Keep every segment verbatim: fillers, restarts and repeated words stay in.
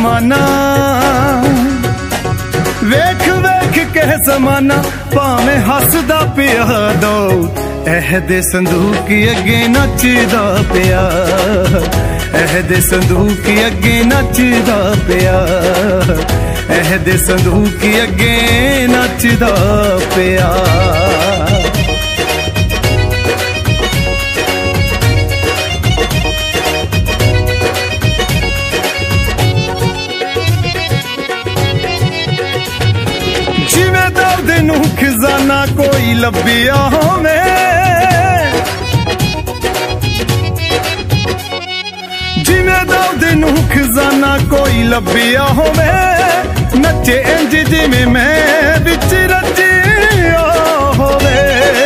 जमाना वेख वेख के जमाना भावें हसदा पिया दो एह दे संदूक अगे नचदा पिया एह दे संदूक अगे नचदा पिया एह दे संदूक अगे नचदा पिया जिवें दर्द नूं खजाना कोई लभिया होवे जिवें दर्द नूं खजाना कोई लभिया होवे नचे इंज जिवें मैं विच रचिया होवे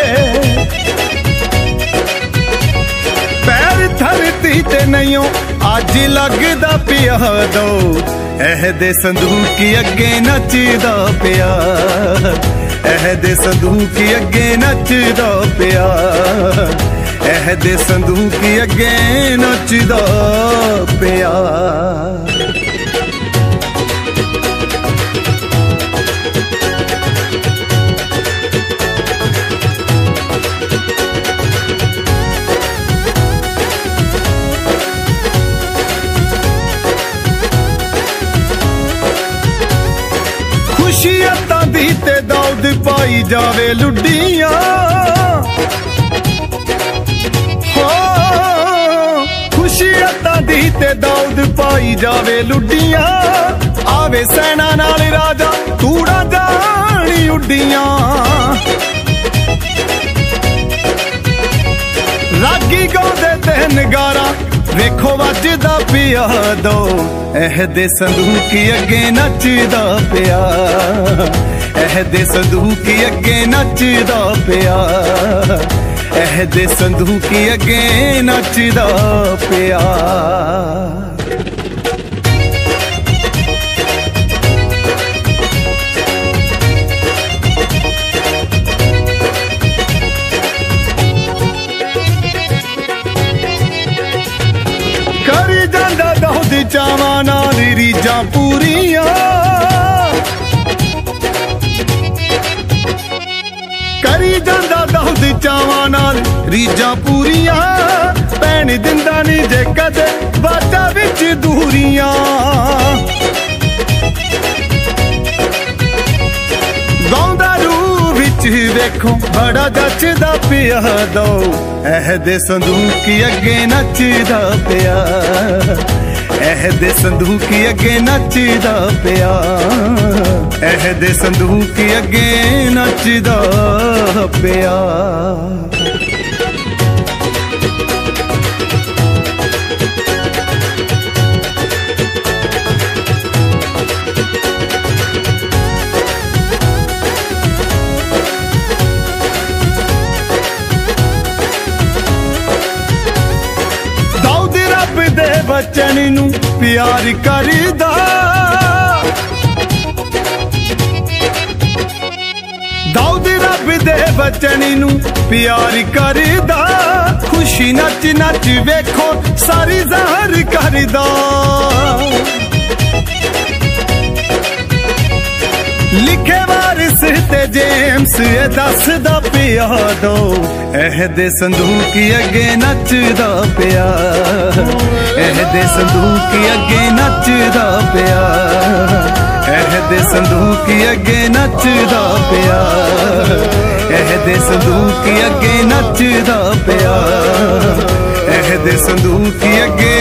पैर धरती ते नहीं अज लगदा पिया दो एह दे संदूक अगे नचदा पिया एह दे संदूक अगे नचदा पिया एह दे संदूक अगे नचदा पिया खुशियां दी ते दाऊद पाई जावे लुडियां हो खुशियां दी ते दाऊद पाई जावे लुडियां आवे सैना नाल राजा तूड़ा जानी उडियां रागी गाउंदे ते नगारा वेखो वजदा पिया दो एह दे संदूक अगे नचदा पिया एह दे संदूक अगे नचदा पिया एह दे संदूक अगे नचदा पिया करी जांदा दाऊद चावां नाल रीजां पूरियां करी जांदा दाऊद चावां नाल रीजां पूरियां भैन दिंदा नी जे कदे बाटा विच दूरियां गाउंदा रूह विच देखो बड़ा जचदा पिया दो एह दे संदूक अगे नचदा पिया एह दे संदूक अगे नचदा पिया एह दे संदूक अगे नचदा पिया बचन नू प्यार करदा दाऊद रब दे बचन नू प्यार करदा खुशी नच नच वेखो सारी ज़ाहिर करदा लिखे वारिस ते जेम्स दसदा पिया दो एह दे संदूक अगे नचदा पिया एह दे संदूक अगे नचदा पिया एह दे संदूक अगे नचदा पिया एह दे संदूक अगे नचदा पिया एह दे संदूक अगे